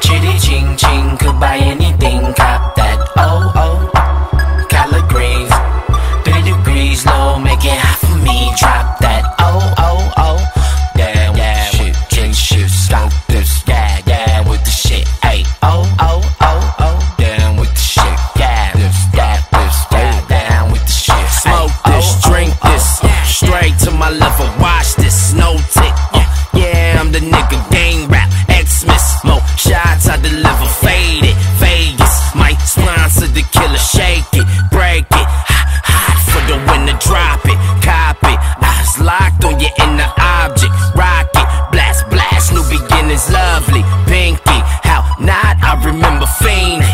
Chitty ching ching, could buy anything, cop that. Oh oh, collard greens, 3 degrees low, make it hot for me. Drop that. Oh oh oh, damn, yeah, shit, king shit, stop this, yeah, yeah, with the shit. Hey, oh oh oh oh, damn with the shit, yeah, this, yeah, down with the shit. Smoke this, drink this, straight to my level. Watch this, no tick. Yeah, I'm the nigga, gang rap, Xmas, mo shots I deliver, faded, Vegas, might sponsor the killer, shake it, break it, hot for the winner, drop it, cop it, eyes locked on your inner object, rock it, blast, blast, new beginnings, lovely, pinky, how not, I remember fiending.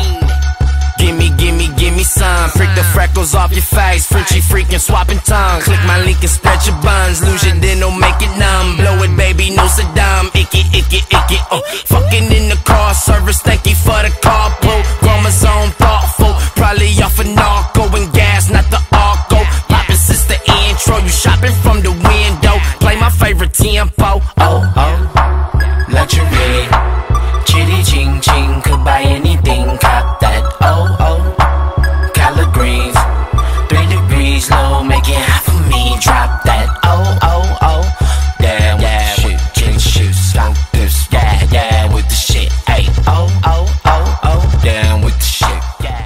Gimme some, prick the freckles off your face, Frenchie freaking swapping tongues, click my link and spread your buns, lose your dental, make it numb, blow it baby, no Saddam, icky, fucking in the car service, thank you for the carpool, chromosome thoughtful, probably off a narco and gas, not the arco, poppin' since the intro, you shopping from the window, play my favorite tempo, Oh oh, luxury, chitty ching ching, could buy anything, cop that. Oh oh, collard greens, 3 degrees low, make it hot for me. Drop that. Oh oh oh, damn, yeah, shit, king shit, stop this, yeah, yeah, with the shit. Hey, oh oh oh oh, damn with the shit, yeah.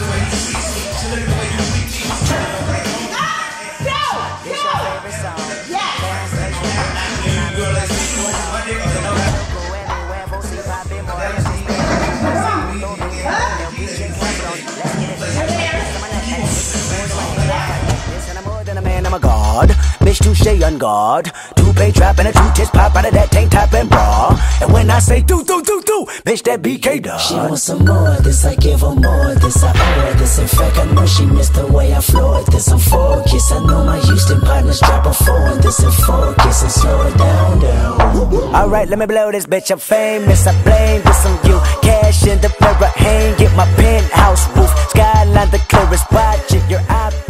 I'm a god, bitch touche on guard. Two-pay trap and a two-tits pop out of that tank top and bra. And when I say do, bitch that BK dog. She wants some more, this I give her more, this I owe her. This in fact I know she missed the way I floored. This I'm focused, I know my Houston partners drop a 4. This in focus and slow it down. Alright, let me blow this bitch, I'm famous, I blame this on you. Cash in the mirror, hang, get my penthouse roof. Skyline the clearest, watch it, your eye.